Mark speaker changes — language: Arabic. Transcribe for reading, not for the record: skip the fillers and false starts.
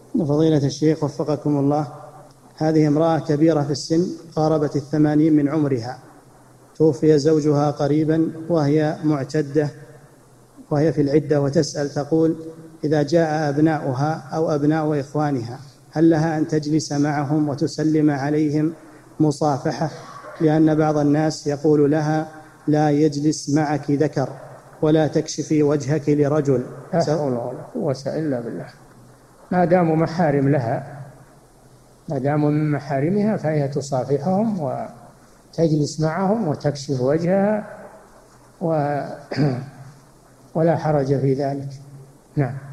Speaker 1: فضيلة الشيخ وفقكم الله، هذه امرأة كبيرة في السن قاربت 80 من عمرها، توفي زوجها قريبا وهي معتدة وهي في العدة، وتسأل تقول: إذا جاء أبناؤها أو أبناء إخوانها هل لها أن تجلس معهم وتسلم عليهم مصافحة؟ لأن بعض الناس يقول لها: لا يجلس معك ذكر ولا تكشفي وجهك لرجل.
Speaker 2: لا حول ولا قوة إلا بالله. ما داموا محارم لها، ما داموا من محارمها، فهي تصافحهم وتجلس معهم وتكشف وجهها ولا حرج في ذلك. نعم.